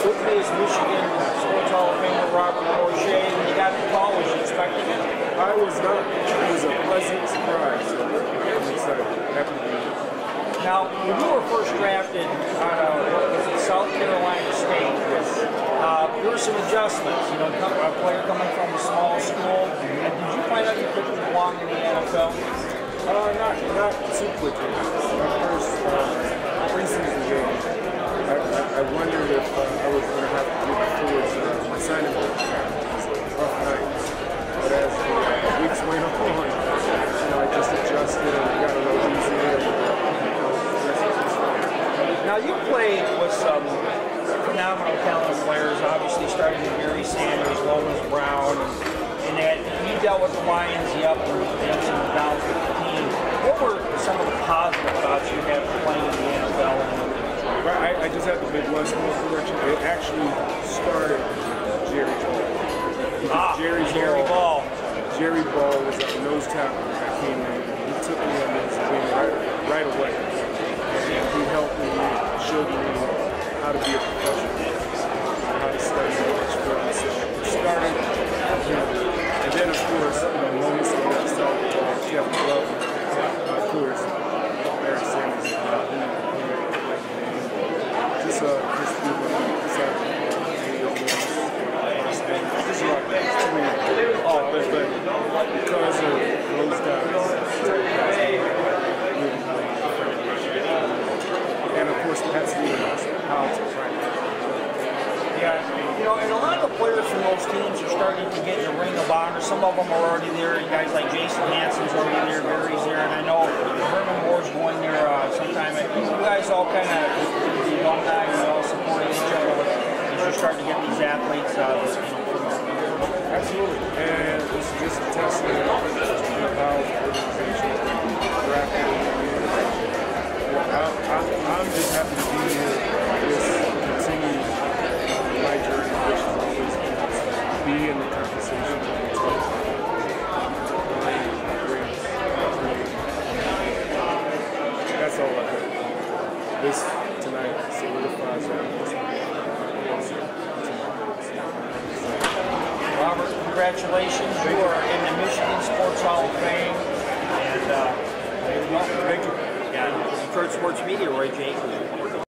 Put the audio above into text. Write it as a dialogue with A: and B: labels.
A: What is Michigan Sports Hall of Famer Robert O'Shea? When you got the call, was you expecting it?
B: I was not. It was a pleasant surprise. So I'm excited. Happy to be here.
A: Now, when you were first drafted out of South Carolina State, there were some adjustments. You know, a player coming from a small school. And did you find out you couldn't belong in the NFL?
B: Not too quickly. My first preseason game, I wondered if I was going to have to get towards my signing day. It was a rough night. But as the weeks went on, I just adjusted and got a little easier.
A: Now, you played with some phenomenal talented players, obviously starting with Barry Sanders, Lomas Brown, and that you dealt with the Lions, the ups and downs with the team. What were some of the positive thoughts you had playing in the NFL?
B: I just had the Midwest correction. It actually started Jerry Ball.
A: Jerry Ball.
B: Jerry Ball was a nose tackle that came in. He took me under his wing right away. And he helped me, showed me how to be a professional, how to study much film. So it started with him. And then, of course, moments like I saw Jeff Glover, of course, Barry Sanders, just people inside the just like too many. But because of those guys, and of course, Pat Stevens, how to practice.
A: Yeah, and a lot of the players from those teams are starting to get in the Ring of Honor. Some of them are already there. You guys like Jason Hanson's already there, Barry's there, and I know Herman Moore's going there sometime. You guys all kind of, the alumni, all supporting each other as you're starting to get these athletes
B: Absolutely, and it's just a testament to how the organization drafted it. I'm just happy to be here. Just continue my journey, which is always be in the conversation. That's all I have. This tonight solidifies that.
A: Robert, congratulations. You are in the Michigan Sports Hall of Fame. And
B: thank you.
A: Detroit Sports Media, Roy Jacobs.